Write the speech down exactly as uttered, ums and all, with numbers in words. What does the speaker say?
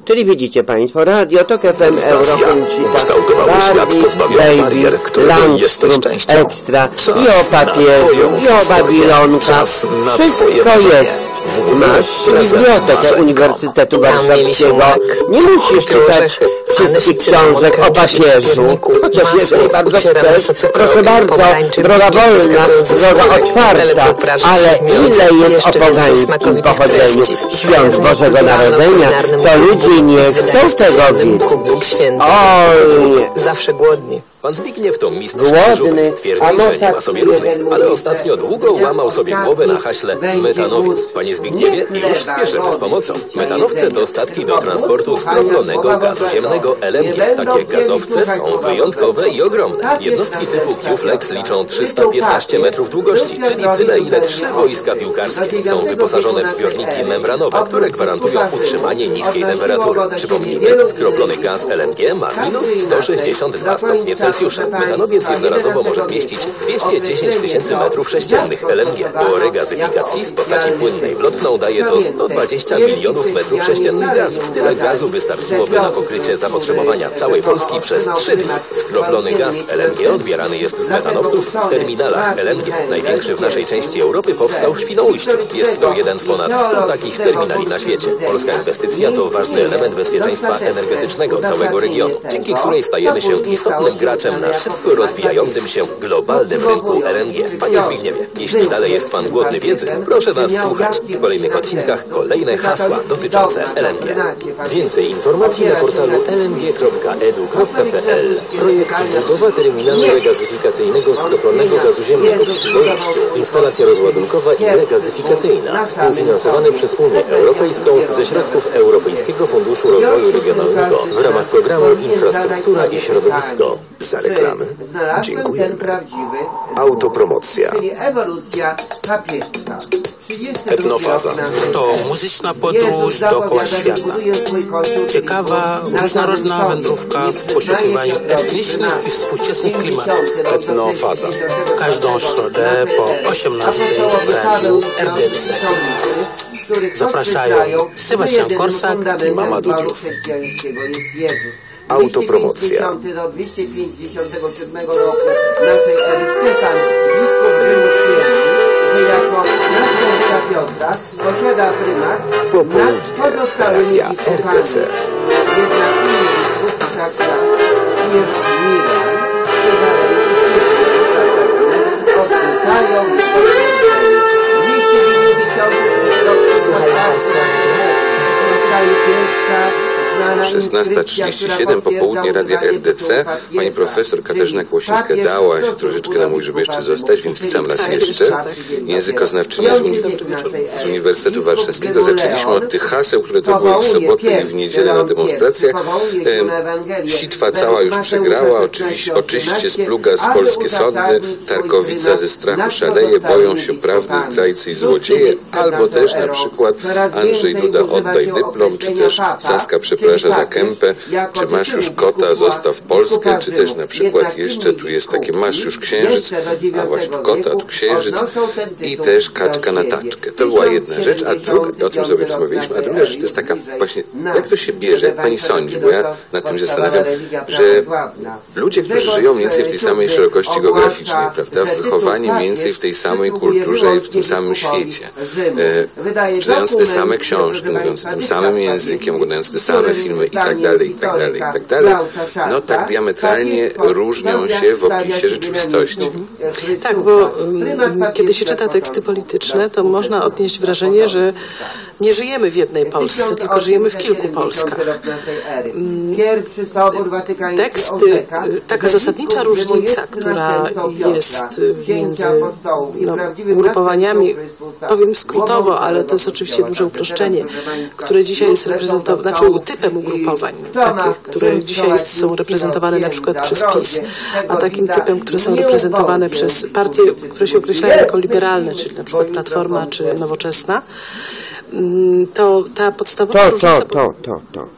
Czyli widzicie Państwo, Radio Tok F M, Eurokoncita, ukształtowały świat pozbawiony barier, którego jesteś częścią. Ekstra, i o papieżu, i o Babilonka, wszystko jest. Masz bibliotekę Uniwersytetu Warszawskiego, nie musisz czytać wszystkich książek o papieżu, chociaż jeżeli bardzo chcesz, proszę bardzo, droga wolna, droga otwarta, ale ile jest o pogańskim pochodzeniu świąt Bożego Narodzenia, to ludzie nie chcą tego widzieć. Oj, zawsze głodni. Pan Zbigniew to mistrz krzyżówek. Twierdzi, że nie ma sobie równych, ale ostatnio długo łamał sobie głowę na haśle metanowiec. Panie Zbigniewie, już spieszę z pomocą. Metanowce to statki do transportu skroplonego gazu ziemnego L N G. Takie gazowce są wyjątkowe i ogromne. Jednostki typu Q-Flex liczą trzysta piętnaście metrów długości, czyli tyle, ile trzy boiska piłkarskie. Są wyposażone w zbiorniki membranowe, które gwarantują utrzymanie niskiej temperatury. Przypomnijmy, skroplony gaz L N G ma minus sto sześćdziesiąt dwa stopnie Celsjusza. Metanowiec jednorazowo może zmieścić dwieście dziesięć tysięcy metrów sześciennych L N G. Po regazyfikacji z postaci płynnej w lotną daje to sto dwadzieścia milionów metrów sześciennych gazu. Tyle gazu wystarczyłoby na pokrycie zapotrzebowania całej Polski przez trzy dni. Skroplony gaz L N G odbierany jest z metanowców w terminalach L N G. Największy w naszej części Europy powstał w Świnoujściu. Jest to jeden z ponad stu takich terminali na świecie. Polska inwestycja to ważny element bezpieczeństwa energetycznego całego regionu, dzięki której stajemy się istotnym graczem na szybko rozwijającym się globalnym rynku L N G. Panie Zbigniewie, jeśli dalej jest Pan głodny wiedzy, proszę nas słuchać. W kolejnych odcinkach kolejne hasła dotyczące L N G. Więcej informacji na portalu l n g kropka e d u kropka p l. Projekt budowa terminalu regazyfikacyjnego skroplonego gazu ziemnego w Świnoujściu. Instalacja rozładunkowa i regazyfikacyjna. Współfinansowany przez Unię Europejską ze środków Europejskiego Funduszu Rozwoju Regionalnego w ramach programu Infrastruktura i Środowisko. Za reklamy dziękujemy. Autopromocja. Etnofaza to muzyczna podróż dookoła świata. Ciekawa, różnorodna wędrówka w poszukiwaniu etnicznych i współczesnych klimatów. Etnofaza. Każdą środę po osiemnastej w radiu R D C. Zapraszają Sebastian Korsak i Mama Dudiów. Autopromocja. do dwieście pięćdziesiątego siódmego roku naszej ery Stefan blisko Rzymu twierdzi, że jako następca Piotra posiada prymat nad pozostałymi biskupami. Jednak inni biskupi tak jak Piers Milan, odrzucają w liście dziewięćdziesiątym roku zostaje pierwsza szesnasta trzydzieści siedem, popołudnie Radia R D C. Pani profesor Katarzyna Kłosińska dała się troszeczkę nam mówi, żeby jeszcze zostać, więc witam raz jeszcze. Językoznawczyni z, uni z Uniwersytetu Warszawskiego. Zaczęliśmy od tych haseł, które to były w sobotę i w niedzielę na demonstracjach. E, sitwa cała już przegrała, oczywiście oczyście z pluga z polskie sądy, Tarkowica ze strachu szaleje, boją się prawdy zdrajcy i złodzieje, albo też na przykład Andrzej Duda oddaj dyplom, czy też Saska przepraszam za Kępę, czy masz już kota, zostaw Polskę, czy też na przykład jeszcze tu jest takie masz już księżyc, a właśnie kota, tu księżyc i też kaczka na taczkę. To była jedna rzecz, a druga, o tym sobie rozmawialiśmy, a druga rzecz to jest taka właśnie, jak to się bierze, jak pani sądzi, bo ja nad tym zastanawiam, że ludzie, którzy żyją mniej więcej w tej samej szerokości geograficznej, prawda, wychowani mniej więcej w tej samej kulturze i w tym samym świecie, e, czytając te same książki, mówiąc tym samym językiem, oglądając te same filmy i tak dalej, i tak dalej, i tak dalej, no tak diametralnie różnią się w opisie rzeczywistości. Tak, bo um, kiedy się czyta teksty polityczne, to można odnieść wrażenie, że nie żyjemy w jednej Polsce, tylko żyjemy w kilku Polskach. Teksty, taka zasadnicza różnica, która jest między no, ugrupowaniami, powiem skrótowo, ale to jest oczywiście duże uproszczenie, które dzisiaj jest reprezentowane, znaczy typem ugrupowań, takich, które dzisiaj jest, są reprezentowane na przykład przez PiS, a takim typem, które są reprezentowane przez partie, które się określają jako liberalne, czyli na przykład Platforma czy Nowoczesna, to ta podstawowa to, różnica... To, to, to, to.